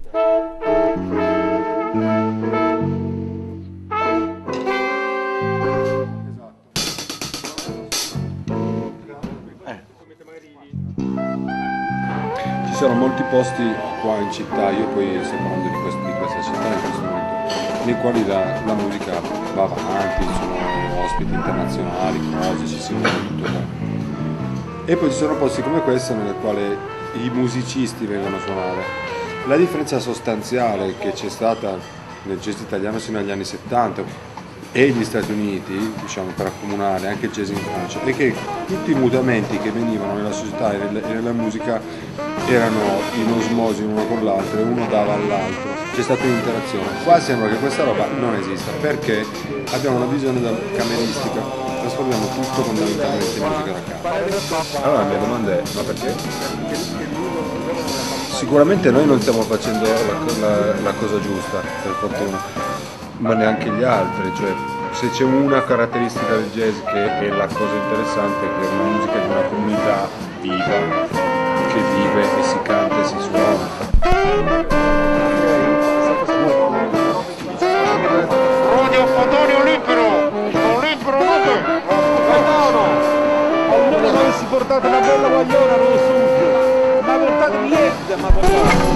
Ci sono molti posti qua in città, io poi sto parlando di questa città in questo momento, nei quali la musica va avanti, ci sono ospiti internazionali, cose, ci si muove tutto qua. E poi ci sono posti come questo nel quale i musicisti vengono a suonare. La differenza sostanziale che c'è stata nel jazz italiano sino agli anni 70 e gli Stati Uniti, diciamo per accomunare anche il jazz in Francia, è che tutti i mutamenti che venivano nella società e nella musica erano in osmosi l'uno con l'altro e uno dava all'altro, c'è stata un'interazione. Qua sembra che questa roba non esista perché abbiamo una visione cameristica, trasformiamo tutto fondamentalmente in musica da camera. Allora la mia domanda è: ma perché? Sicuramente noi non stiamo facendo la cosa giusta, per fortuna, ma neanche gli altri, cioè se c'è una caratteristica del jazz che è la cosa interessante, che è una musica di una comunità viva, che vive e si canta e si suona. Radio Antonio Libero! Libero almeno se avessi portato una bella guagliona allo studio, ma portate niente, ma portate.